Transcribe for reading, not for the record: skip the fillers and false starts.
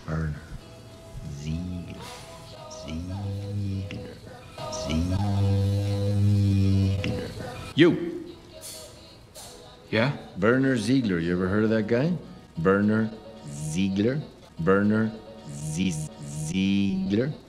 Werner. Ziegler. Ziegler. Ziegler. You! Yeah? Werner Ziegler. You ever heard of that guy? Werner Ziegler? Werner Ziegler?